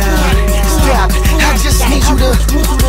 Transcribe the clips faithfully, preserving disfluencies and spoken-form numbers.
Yeah, stop. I just need you to.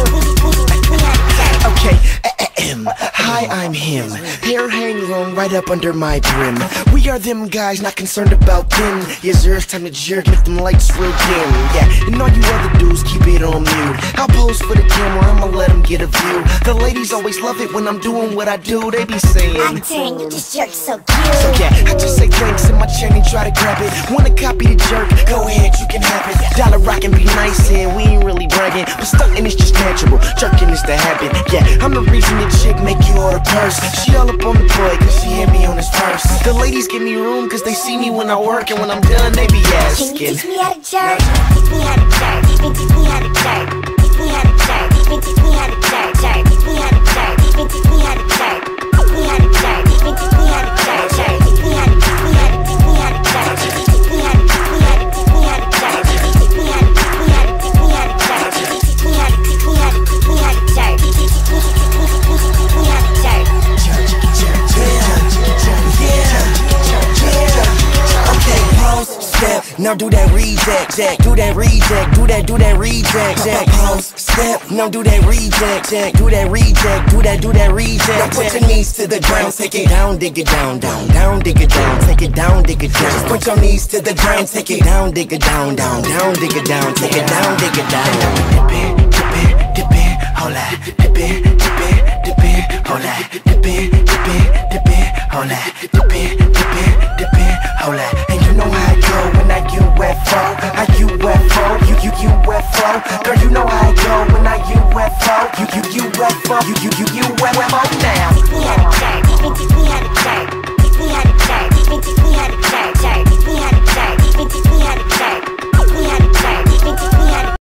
Okay, ahem. Hi, I'm him. Hair hang long right up under my brim. We are them guys, not concerned about them. Yes, sir, it's time to jerk, make them lights real dim. Yeah, and all you other dudes, keep it on mute. I'll pose for the camera, I'ma let them get a view. The ladies always love it when I'm doing what I do. They be saying, I'm saying you just jerk so cute. so yeah, I just say thanks in my chain and try to grab it. Wanna copy the jerk? Go ahead, you can have it. Dollar rock and be nice and we ain't really bragging, but stunting is just natural, jerking is the habit. Yeah, I'm the reason the chick make you order purse. She all up on the boy cause she hit me on his purse. The ladies give me room cause they see me when I work, and when I'm done they be asking, can you teach me how to jerk? Teach me how to jerk. Teach me, teach me how to jerk. Teach me how to jerk. Teach me, teach me how to jerk. Jerk. Teach me how to jerk. Teach me, teach me how to jerk. Teach me how to jerk. Teach me, teach me how to jerk. Jerk. Teach me how to, teach me how to, teach me how to jerk. Teach me, teach me how to, teach me how to, teach me how to jerk. Teach me, teach me how to, teach me how to, teach me how to jerk. Teach me, teach me how to, teach me how to, teach me how to jerk. Teach me, teach me, teach me, teach me how to jerk. okay, pause, step, now do that reject, jack, do that reject, do that, do that reject, jack, pause, step, now do that reject, jack, do that reject, do that, do that reject, now put your knees to the ground, take it down, dig it down, down, down, dig it down, take it down, dig it down, put your knees to the ground, take it down, dig it down, down, down, dig it down, take it down, dig it down, dip it, dip it, dip it, hola, dip it, dip it, dip it, hola, dip it, dip it, dip it, hola, dip it, dip it, dip it, hola, and you know how I go when I U F O, I U F O, you you U F O, girl you know how I go when I U F O, you you U F O, you you you U F O now. Teach me how to jerk. Teach me, teach me